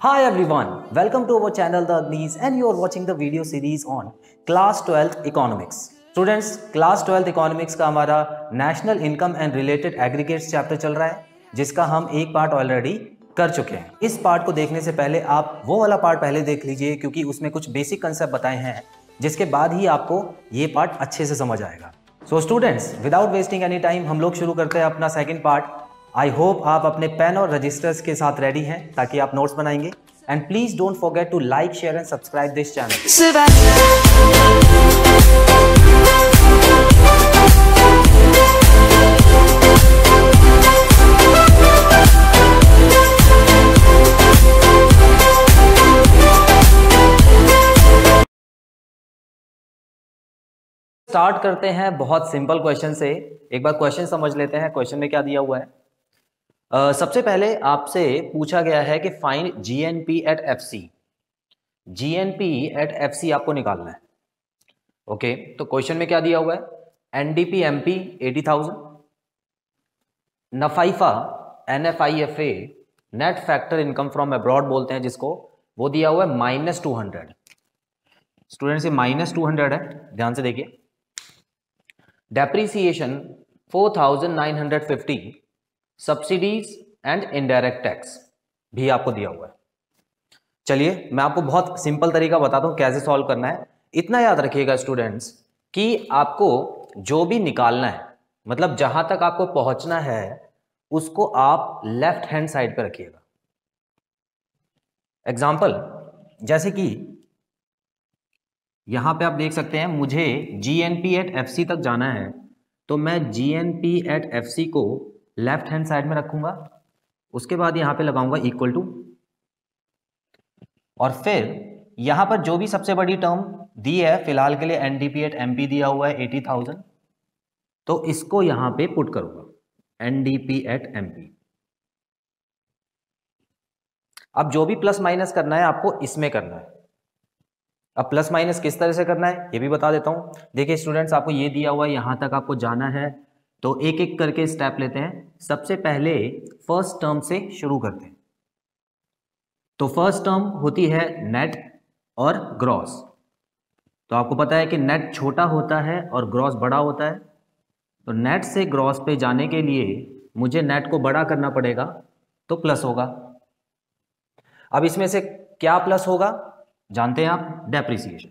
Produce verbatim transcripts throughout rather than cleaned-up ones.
Hi everyone, welcome to our channel The Agnis and you are watching the video series on Class twelfth Economics. Students, Class twelfth Economics का हमारा National Income and Related Aggregates chapter चल रहा है, जिसका हम एक part already कर चुके हैं। इस पार्ट को देखने से पहले आप वो वाला पार्ट पहले देख लीजिए, क्योंकि उसमें कुछ बेसिक कंसेप्ट बताए हैं, जिसके बाद ही आपको ये पार्ट अच्छे से समझ आएगा। So students, without wasting any time हम लोग शुरू करते हैं अपना सेकेंड पार्ट। आई होप आप अपने पेन और रजिस्टर्स के साथ रेडी हैं ताकि आप नोट्स बनाएंगे। And please don't forget to like, share and subscribe this channel. Start करते हैं बहुत सिंपल क्वेश्चन से। एक बार क्वेश्चन समझ लेते हैं, क्वेश्चन में क्या दिया हुआ है। Uh, सबसे पहले आपसे पूछा गया है कि find GNP at FC. GNP at FC आपको निकालना है। ओके okay, तो क्वेश्चन में क्या दिया हुआ है? एनडीपी एमपी एटी थाउजेंड, नफाइफा NFIFA net factor income from abroad बोलते हैं जिसको, वो दिया हुआ है माइनस टू हंड्रेड। स्टूडेंट्स, ये माइनस टू हंड्रेड है, ध्यान से देखिए। Depreciation four thousand nine hundred fifty, subsidies and indirect tax भी आपको दिया हुआ है। चलिए मैं आपको बहुत सिंपल तरीका बताता हूं कैसे सॉल्व करना है। इतना याद रखिएगा स्टूडेंट्स कि आपको जो भी निकालना है, मतलब जहां तक आपको पहुंचना है, उसको आप लेफ्ट हैंड साइड पे रखिएगा। एग्जाम्पल, जैसे कि यहां पे आप देख सकते हैं मुझे जीएनपी एट एफसी तक जाना है, तो मैं जीएनपी एट एफसी को लेफ्ट हैंड साइड में रखूंगा। उसके बाद यहां पे लगाऊंगा इक्वल टू, और फिर यहां पर जो भी सबसे बड़ी टर्म दी है फिलहाल के लिए एनडीपी एट एमपी दिया हुआ है एटी थाउजेंड, तो इसको यहां पे पुट करूंगा एनडीपी एट एमपी। अब जो भी प्लस माइनस करना है आपको इसमें करना है। अब प्लस माइनस किस तरह से करना है ये भी बता देता हूं। देखिए स्टूडेंट्स, आपको ये दिया हुआ है, यहां तक आपको जाना है, तो एक एक करके स्टेप लेते हैं। सबसे पहले फर्स्ट टर्म से शुरू करते हैं। तो फर्स्ट टर्म होती है नेट और ग्रॉस। तो आपको पता है कि नेट छोटा होता है और ग्रॉस बड़ा होता है। तो नेट से ग्रॉस पे जाने के लिए मुझे नेट को बड़ा करना पड़ेगा, तो प्लस होगा। अब इसमें से क्या प्लस होगा जानते हैं आप? डेप्रिसिएशन।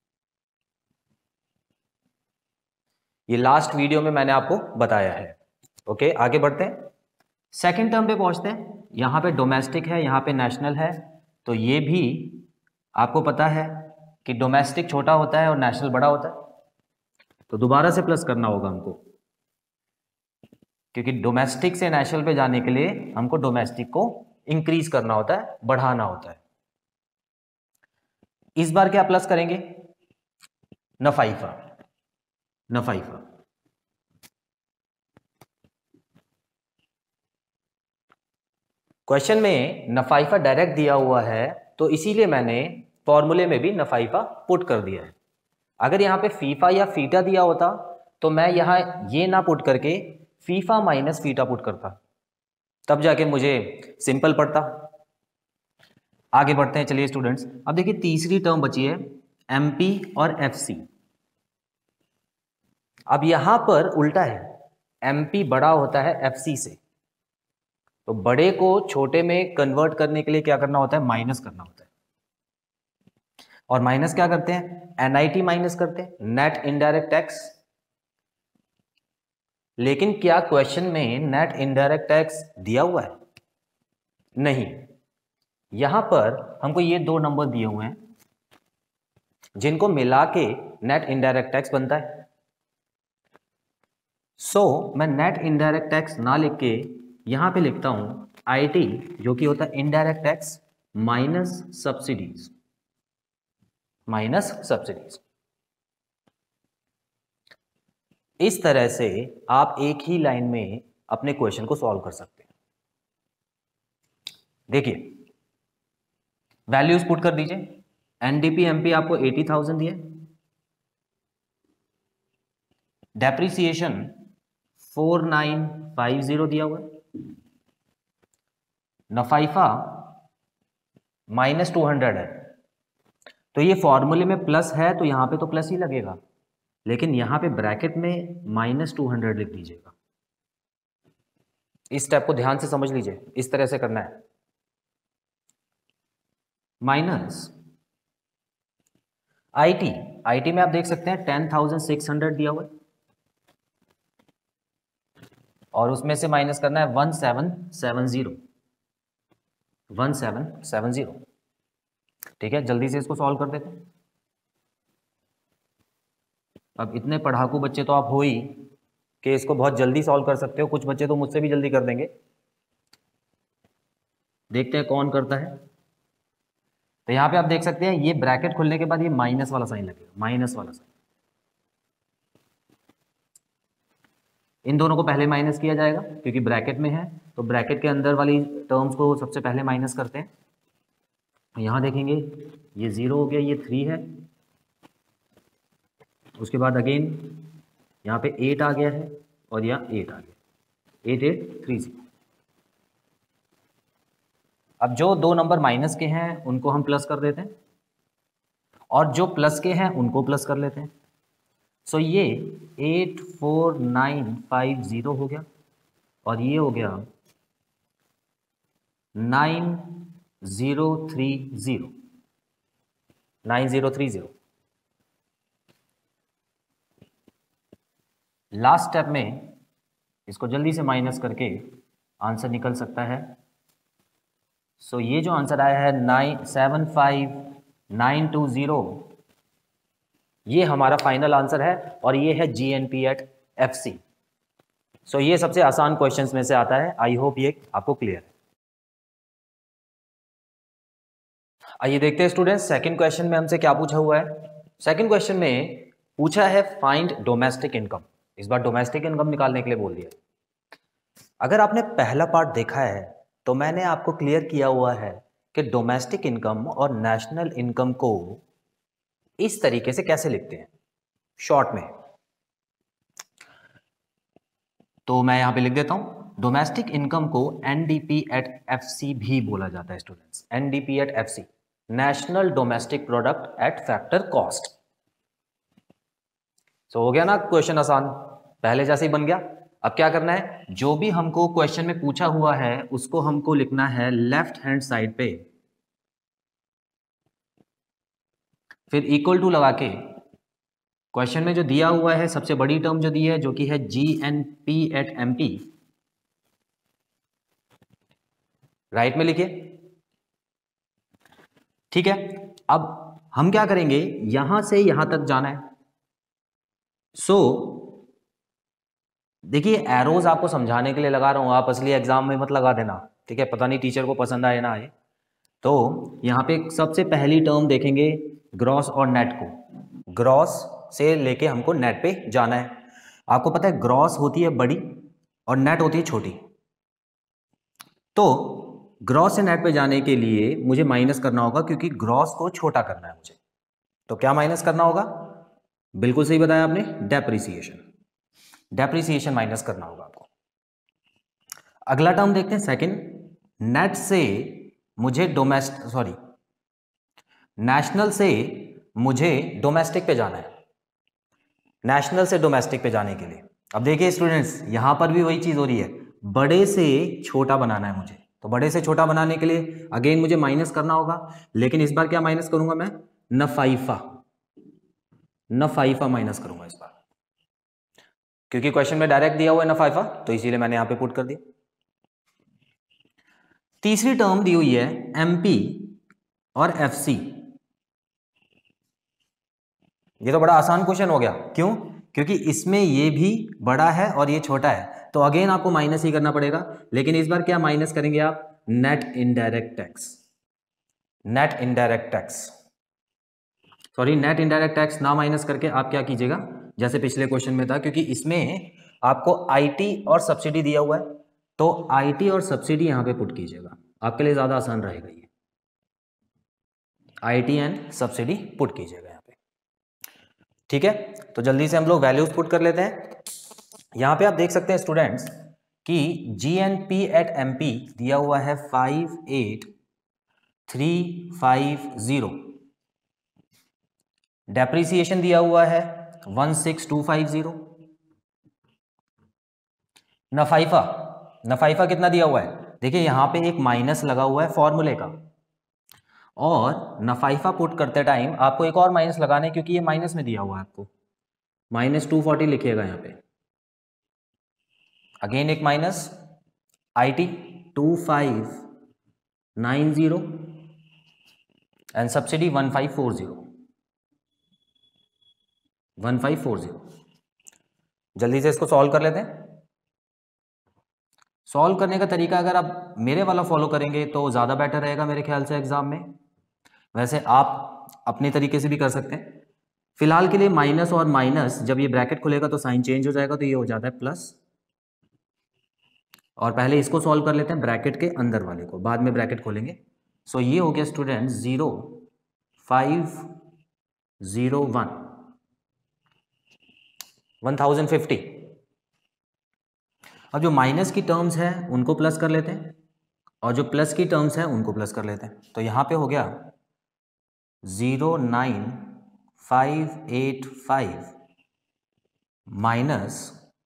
ये लास्ट वीडियो में मैंने आपको बताया है। ओके, आगे बढ़ते हैं, सेकंड टर्म पे पहुंचते हैं। यहां पे डोमेस्टिक है, यहां पे नेशनल है, तो ये भी आपको पता है कि डोमेस्टिक छोटा होता है और नेशनल बड़ा होता है। तो दोबारा से प्लस करना होगा हमको, क्योंकि डोमेस्टिक से नेशनल पे जाने के लिए हमको डोमेस्टिक को इंक्रीज करना होता है, बढ़ाना होता है। इस बार क्या प्लस करेंगे? नफाइफा। नफाइफा क्वेश्चन में नफाइफा डायरेक्ट दिया हुआ है, तो इसीलिए मैंने फॉर्मूले में भी नफाइफा पुट कर दिया है। अगर यहाँ पे फीफा या फीटा दिया होता तो मैं यहाँ ये ना पुट करके फीफा माइनस फीटा पुट करता, तब जाके मुझे सिंपल पड़ता। आगे बढ़ते हैं, चलिए स्टूडेंट्स। अब देखिए तीसरी टर्म बची है एमपी और एफसी। अब यहां पर उल्टा है, एमपी बड़ा होता है एफसी से, तो बड़े को छोटे में कन्वर्ट करने के लिए क्या करना होता है? माइनस करना होता है। और माइनस क्या करते हैं? एनआईटी माइनस करते हैं, नेट इनडायरेक्ट टैक्स। लेकिन क्या क्वेश्चन में नेट इनडायरेक्ट टैक्स दिया हुआ है? नहीं। यहां पर हमको ये दो नंबर दिए हुए हैं जिनको मिला के नेट इनडायरेक्ट टैक्स बनता है। सो so, मैं नेट इनडायरेक्ट टैक्स ना लिख के यहां पे लिखता हूं आईटी, जो कि होता है indirect tax minus subsidies. Minus subsidies. इस तरह से आप एक ही लाइन में अपने क्वेश्चन को सॉल्व कर सकते हैं। देखिए वैल्यूज पुट कर दीजिए। एनडीपी एमपी आपको एटी थाउजेंड दिए, depreciation four nine five zero दिया हुआ है, नफाइफा माइनस टू हंड्रेड है, तो ये फॉर्मूले में प्लस है तो यहाँ पे तो प्लस ही लगेगा, लेकिन यहाँ पे ब्रैकेट में माइनस टू हंड्रेड लिख दीजिएगा। इस स्टेप को ध्यान से समझ लीजिए, इस तरह से करना है। Minus I T, I T में आप देख सकते हैं टेन थाउजेंड सिक्स हंड्रेड दिया हुआ है, और उसमें से माइनस करना है one seven seven zero, one seven seven zero. ठीक है, जल्दी से इसको सॉल्व कर देते हैं। अब इतने पढ़ाकू बच्चे तो आप हो ही कि इसको बहुत जल्दी सॉल्व कर सकते हो, कुछ बच्चे तो मुझसे भी जल्दी कर देंगे। देखते हैं कौन करता है। तो यहाँ पे आप देख सकते हैं ये ब्रैकेट खुलने के बाद ये माइनस वाला साइन लगेगा, माइनस वाला साइन। इन दोनों को पहले माइनस किया जाएगा क्योंकि ब्रैकेट में है, तो ब्रैकेट के अंदर वाली टर्म्स को सबसे पहले माइनस करते हैं। यहाँ देखेंगे ये जीरो हो गया, ये थ्री है, उसके बाद अगेन यहाँ पे एट आ गया है और यहाँ एट आ गया, एट एट थ्री जीरो। अब जो दो नंबर माइनस के हैं उनको हम प्लस कर देते हैं, और जो प्लस के हैं उनको प्लस कर लेते हैं। सो so, ये eight four nine five zero हो गया, और ये हो गया nine zero three zero, nine zero three zero. Last step में इसको जल्दी से माइनस करके आंसर निकल सकता है। सो so, ये जो आंसर आया है nine seven five nine two zero, ये हमारा फाइनल आंसर है, और ये है G N P at F C. So ये सबसे आसान क्वेश्चंस में से आता है। आई होप ये आपको क्लियर है। आइए देखते हैं स्टूडेंट्स, सेकंड क्वेश्चन में हमसे क्या पूछा हुआ है। सेकंड क्वेश्चन में पूछा है फाइंड डोमेस्टिक इनकम। इस बार डोमेस्टिक इनकम निकालने के लिए बोल दिया। अगर आपने पहला पार्ट देखा है तो मैंने आपको क्लियर किया हुआ है कि डोमेस्टिक इनकम और नेशनल इनकम को इस तरीके से कैसे लिखते हैं शॉर्ट में। तो मैं यहां पे लिख देता हूं, डोमेस्टिक इनकम को एनडीपी एट एफसी भी बोला जाता है students, NDP at FC, national domestic product at factor cost. So हो गया ना क्वेश्चन आसान, पहले जैसे ही बन गया। अब क्या करना है, जो भी हमको क्वेश्चन में पूछा हुआ है उसको हमको लिखना है लेफ्ट हैंड साइड पे, फिर इक्वल टू लगा के क्वेश्चन में जो दिया हुआ है सबसे बड़ी टर्म जो दी है जो कि है G N P at M P, right में लिखिए। ठीक है, अब हम क्या करेंगे, यहां से यहां तक जाना है। सो so, देखिए एरोज आपको समझाने के लिए लगा रहा हूं, आप असली एग्जाम में मत लगा देना, ठीक है, पता नहीं टीचर को पसंद आए ना आए। तो यहां पे सबसे पहली टर्म देखेंगे ग्रॉस और नेट को, ग्रॉस से लेके हमको नेट पे जाना है। आपको पता है ग्रॉस होती है बड़ी और नेट होती है छोटी, तो ग्रॉस से नेट पे जाने के लिए मुझे माइनस करना होगा क्योंकि ग्रॉस को छोटा करना है मुझे। तो क्या माइनस करना होगा, बिल्कुल सही बताया आपने, डेप्रिसिएशन, डेप्रिसिएशन माइनस करना होगा आपको। अगला टर्म देखते हैं सेकंड, नेट से मुझे डोमेस्टिक सॉरी नेशनल से मुझे डोमेस्टिक पे जाना है, नेशनल से डोमेस्टिक पे जाने के लिए। अब देखिए स्टूडेंट्स, यहां पर भी वही चीज हो रही है, बड़े से छोटा बनाना है मुझे। तो बड़े से छोटा बनाने के लिए अगेन मुझे माइनस करना होगा, लेकिन इस बार क्या माइनस करूंगा मैं, नफाइफा, नफाइफा माइनस करूंगा इस बार, क्योंकि क्वेश्चन में डायरेक्ट दिया हुआ है नफाइफा, तो इसीलिए मैंने यहां पे पुट कर दिया। तीसरी टर्म दी हुई है एमपी और एफसी। ये तो बड़ा आसान क्वेश्चन हो गया, क्यों, क्योंकि इसमें ये भी बड़ा है और ये छोटा है, तो अगेन आपको माइनस ही करना पड़ेगा। लेकिन इस बार क्या माइनस करेंगे आप, net indirect tax, net indirect tax sorry net indirect tax ना माइनस करके आप क्या कीजिएगा, जैसे पिछले क्वेश्चन में था, क्योंकि इसमें आपको आईटी और सब्सिडी दिया हुआ है, तो आईटी और सब्सिडी यहां पे पुट कीजिएगा, आपके लिए ज्यादा आसान रहेगा ये, आईटी एंड सब्सिडी पुट कीजिएगा यहाँ पे। ठीक है, तो जल्दी से हम लोग वैल्यूज पुट कर लेते हैं। यहां पे आप देख सकते हैं स्टूडेंट्स कि G N P at M P दिया हुआ है five eight three five zero. Depreciation दिया हुआ है one six two five zero. नफाइफा, नफाइफा कितना दिया हुआ है? देखिए यहां पे एक माइनस लगा हुआ है फॉर्मूले का, और नफाइफा पुट करते टाइम आपको एक और माइनस लगाना है क्योंकि ये माइनस में दिया हुआ है आपको। माइनस टू फोर्टी लिखिएगा यहाँ पे, अगेन एक minus, I T two five nine zero and subsidy one five four zero, one five four zero. जल्दी से इसको सॉल्व कर लेते हैं। सॉल्व करने का तरीका अगर आप मेरे वाला फॉलो करेंगे तो ज़्यादा बेटर रहेगा मेरे ख्याल से एग्जाम में। वैसे आप अपने तरीके से भी कर सकते हैं। फिलहाल के लिए माइनस और माइनस, जब ये ब्रैकेट खुलेगा तो साइन चेंज हो जाएगा, तो ये हो जाता है प्लस। और पहले इसको सॉल्व कर लेते हैं ब्रैकेट के अंदर वाले को, बाद में ब्रैकेट खोलेंगे। सो ये हो गया student zero five zero one, one thousand fifty. अब जो माइनस की टर्म्स हैं उनको प्लस कर लेते हैं, और जो प्लस की टर्म्स हैं उनको प्लस कर लेते हैं। तो यहाँ पे हो गया zero nine five eight five minus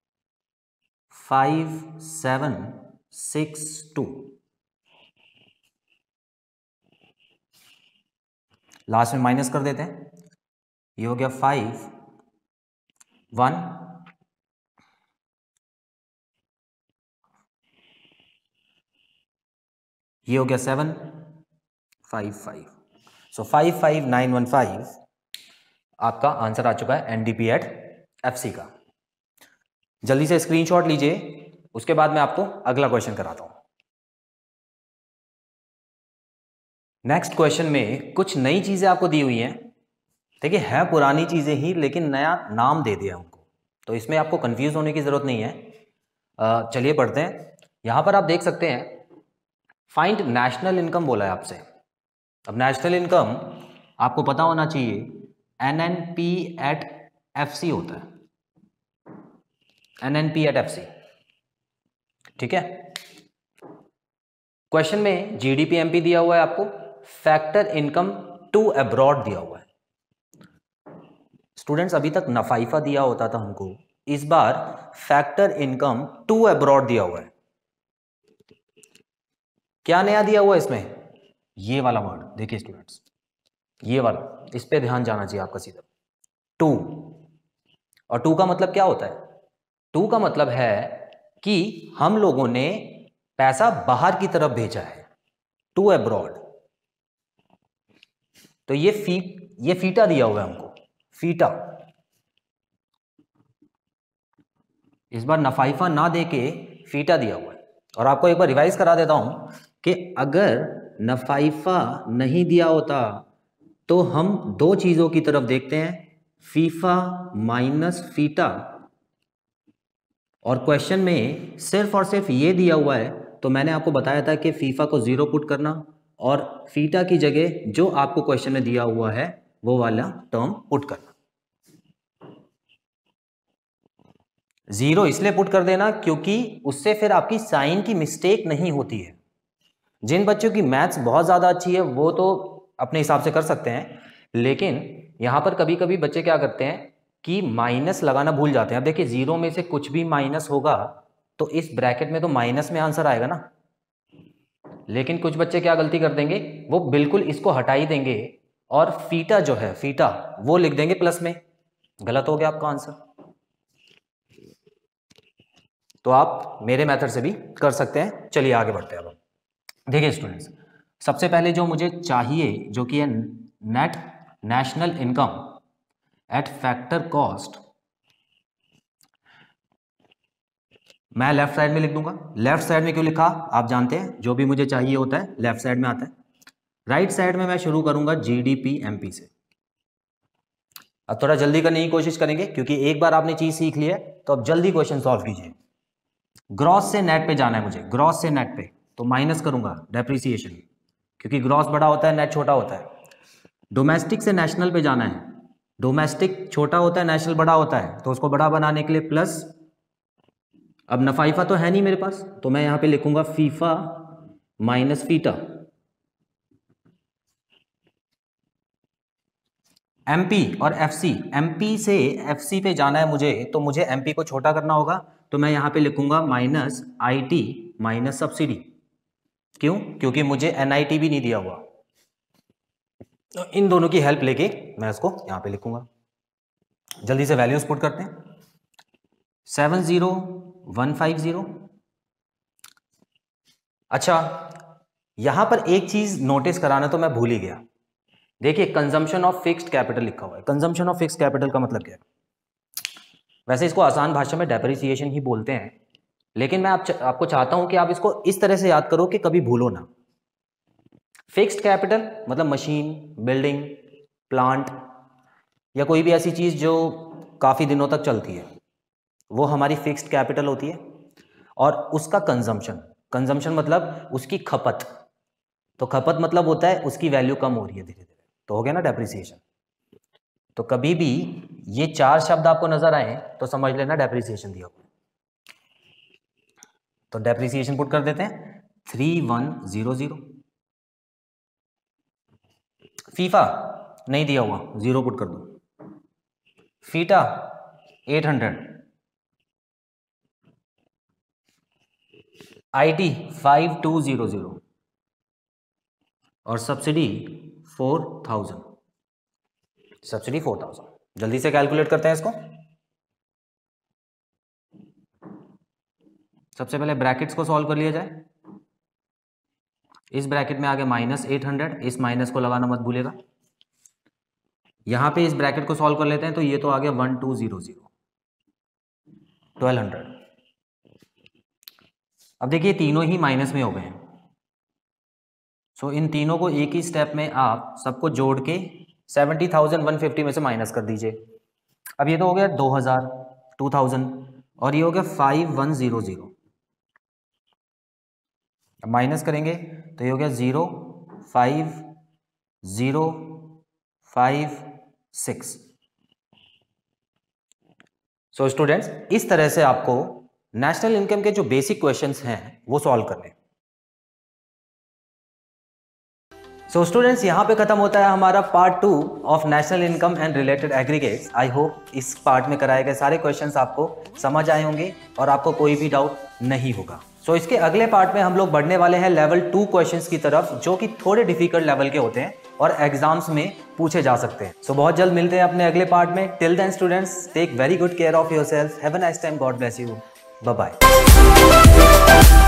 five seven six two. Last में माइनस कर देते हैं, ये हो गया फाइव वन, ये हो गया seven five five. So five five nine one five आपका आंसर आ चुका है एनडीपी एट एफसी का। जल्दी से स्क्रीनशॉट लीजिए, उसके बाद मैं आपको अगला क्वेश्चन कराता हूं। नेक्स्ट क्वेश्चन में कुछ नई चीजें आपको दी हुई हैं। देखिए है पुरानी चीजें ही, लेकिन नया नाम दे दिया उनको, तो इसमें आपको कंफ्यूज होने की जरूरत नहीं है। चलिए पढ़ते हैं। यहां पर आप देख सकते हैं फाइंड नेशनल इनकम बोला है आपसे। अब नेशनल इनकम आपको पता होना चाहिए N N P at F C होता है, N N P at F C, ठीक है। क्वेश्चन में जीडीपी एमपी दिया हुआ है आपको, फैक्टर इनकम टू अब्रॉड दिया हुआ है। स्टूडेंट्स अभी तक नफाइफा दिया होता था हमको, इस बार फैक्टर इनकम टू अब्रॉड दिया हुआ है। क्या नया दिया हुआ है इसमें? ये वाला वर्ड देखिए स्टूडेंट्स, ये वाला, इस पे ध्यान जाना चाहिए आपका सीधा, टू। और टू का मतलब क्या होता है? टू का मतलब है कि हम लोगों ने पैसा बाहर की तरफ भेजा है, टू अब्रॉड। तो ये फी ये फीटा दिया हुआ है हमको, फीटा। इस बार नफाइफा ना देके फीटा दिया हुआ है। और आपको एक बार रिवाइज करा देता हूं कि अगर नफाइफा नहीं दिया होता तो हम दो चीजों की तरफ देखते हैं, फीफा माइनस फीटा। और क्वेश्चन में सिर्फ और सिर्फ ये दिया हुआ है, तो मैंने आपको बताया था कि फीफा को जीरो पुट करना और फीटा की जगह जो आपको क्वेश्चन में दिया हुआ है वो वाला टर्म पुट करना। जीरो इसलिए पुट कर देना क्योंकि उससे फिर आपकी साइन की मिस्टेक नहीं होती है। जिन बच्चों की मैथ्स बहुत ज़्यादा अच्छी है वो तो अपने हिसाब से कर सकते हैं, लेकिन यहाँ पर कभी कभी बच्चे क्या करते हैं कि माइनस लगाना भूल जाते हैं। अब देखिए जीरो में से कुछ भी माइनस होगा तो इस ब्रैकेट में तो माइनस में आंसर आएगा ना, लेकिन कुछ बच्चे क्या गलती कर देंगे, वो बिल्कुल इसको हटा ही देंगे और फीटा जो है फीटा वो लिख देंगे प्लस में। गलत हो गया आपका आंसर। तो आप मेरे मेथड से भी कर सकते हैं। चलिए आगे बढ़ते हैं। अब देखिए स्टूडेंट्स, सबसे पहले जो मुझे चाहिए जो कि है net national income at factor cost, मैं लेफ्ट साइड में लिख दूंगा। लेफ्ट साइड में क्यों लिखा आप जानते हैं, जो भी मुझे चाहिए होता है लेफ्ट साइड में आता है। राइट साइड में मैं शुरू करूंगा जीडीपी एमपी से। अब थोड़ा जल्दी करने की कोशिश करेंगे क्योंकि एक बार आपने चीज सीख ली है, तो अब जल्दी क्वेश्चन सॉल्व कीजिए। ग्रॉस से नेट पे जाना है मुझे, ग्रॉस से नेट पे, तो माइनस करूंगा डेप्रिसिएशन क्योंकि ग्रॉस बड़ा होता है नेट छोटा होता है। डोमेस्टिक से नेशनल पे जाना है, डोमेस्टिक छोटा होता है नेशनल बड़ा होता है, तो उसको बड़ा बनाने के लिए प्लस। अब नफाइफा तो है नहीं मेरे पास, तो मैं यहां पे लिखूंगा फीफा माइनस फीटा। एमपी और एफसी, एमपी से एफसी पे जाना है मुझे, तो मुझे एमपी को छोटा करना होगा, तो मैं यहाँ पे लिखूंगा माइनस आईटी माइनस सब्सिडी। क्यों? क्योंकि मुझे एनआईटी भी नहीं दिया हुआ, तो इन दोनों की हेल्प लेके मैं इसको यहाँ पे लिखूंगा। जल्दी से वैल्यूज पुट करते हैं। Seven zero one five zero. अच्छा, यहां पर एक चीज नोटिस कराना तो मैं भूल ही गया। देखिए कंजम्पशन ऑफ फिक्स्ड कैपिटल लिखा हुआ है। कंजम्पशन ऑफ फिक्स्ड कैपिटल का मतलब क्या है? वैसे इसको आसान भाषा में डेप्रिसिएशन ही बोलते हैं, लेकिन मैं आप, आपको चाहता हूं कि आप इसको इस तरह से याद करो कि कभी भूलो ना। फिक्स्ड कैपिटल मतलब मशीन, बिल्डिंग, प्लांट या कोई भी ऐसी चीज जो काफी दिनों तक चलती है, वो हमारी फिक्स्ड कैपिटल होती है। और उसका कंजम्पशन, कंजम्पशन मतलब उसकी खपत, तो खपत मतलब होता है उसकी वैल्यू कम हो रही है धीरे धीरे, तो हो गया ना डेप्रिसिएशन। तो कभी भी ये चार शब्द आपको नजर आए तो समझ लेना डेप्रिसिएशन दिया हुआ। तो डेप्रिसिएशन पुट कर देते हैं three one zero zero. FIFA नहीं दिया हुआ, जीरो पुट कर दो। FITA eight hundred. IT five two zero zero और subsidy four thousand. Subsidy four thousand. जल्दी से कैलकुलेट करते हैं इसको। सबसे पहले ब्रैकेट्स को सॉल्व कर लिया जाए। इस ब्रैकेट में आगे माइनस एट हंड्रेड, इस माइनस को लगाना मत भूलेगा। यहां पे इस ब्रैकेट को सॉल्व कर लेते हैं, तो ये तो आ गया one two zero zero, twelve hundred. अब देखिए तीनों ही माइनस में हो गए हैं, सो इन तीनों को एक ही स्टेप में आप सबको जोड़ के सेवेंटी थाउजेंड वन फिफ्टी में से माइनस कर दीजिए। अब ये तो हो गया दो हजार, टू थाउजेंड, और ये हो गया फाइव वन जीरो जीरो। अब माइनस करेंगे तो ये हो गया zero five zero five six. So students, इस तरह से आपको नेशनल इनकम के जो बेसिक क्वेश्चंस हैं वो सॉल्व करने। सो स्टूडेंट्स, यहाँ पे खत्म होता है हमारा part two of national income and related aggregates. I hope इस पार्ट में कराए गए सारे क्वेश्चंस आपको समझ आए होंगे और आपको कोई भी डाउट नहीं होगा। सो so, इसके अगले पार्ट में हम लोग बढ़ने वाले हैं लेवल टू क्वेश्चंस की तरफ, जो कि थोड़े डिफिकल्ट लेवल के होते हैं और एग्जाम्स में पूछे जा सकते हैं। सो so, बहुत जल्द मिलते हैं अपने अगले पार्ट में। Till then students, take very good care of yourself. Have a nice time. God bless you. Bye bye.